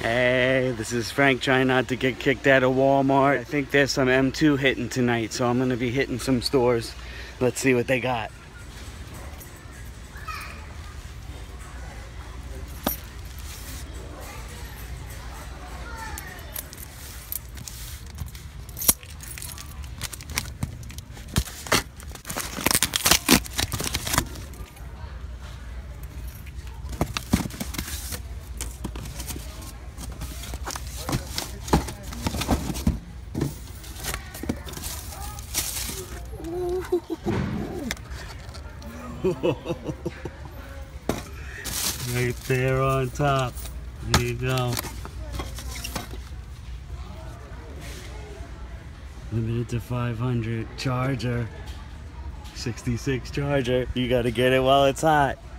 Hey, this is Frank trying not to get kicked out of Walmart. I think there's some M2 hitting tonight, so I'm gonna be hitting some stores. Let's see what they got. Right there on top. There you go. Limited to 500 Charger. 66 Charger. You gotta get it while it's hot.